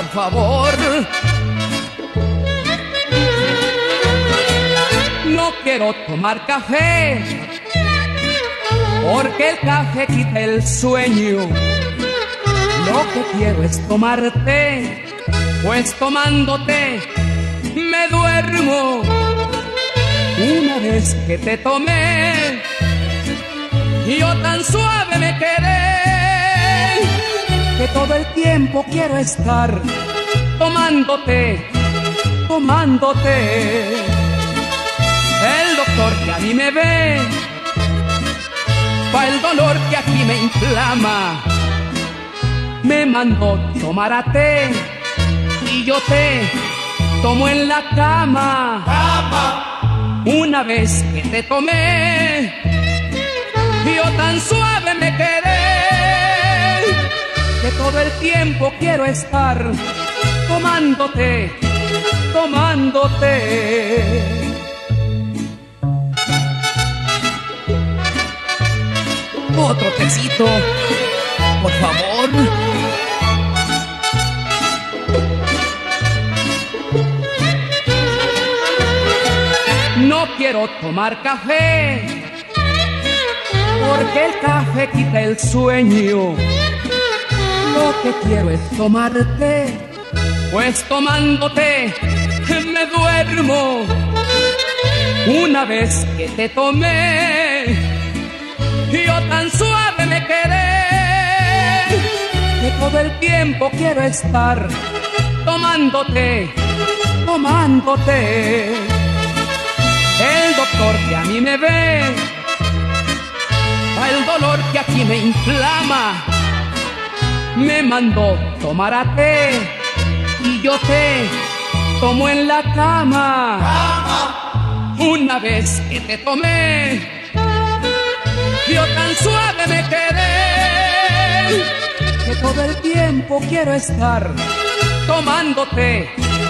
por favor. No quiero tomar café, porque el café quita el sueño. Lo que quiero es tomarte, pues tomándote me duermo. Una vez que te tomé, yo tan suave me quedé, que todo el tiempo quiero estar tomándote, tomándote. El doctor que a mí me ve, pa' el dolor que aquí me inflama, me mandó tomar a té, y yo te tomo en la cama. Una vez que te tomé, yo tan suave me quedé, que todo el tiempo quiero estar tomándote, tomándote. Otro tecito, por favor. No quiero tomar café, porque el café quita el sueño. Lo que quiero es tomarte, pues tomándote me duermo. Una vez que te tomé, yo tan suave me quedé, que todo el tiempo quiero estar tomándote, tomándote. El doctor que a mí me ve, pa' el dolor que aquí me inflama, me mandó tomar a té, y yo te tomo en la cama. Una vez que te tomé, yo tan suave me quedé, que todo el tiempo quiero estar tomándote,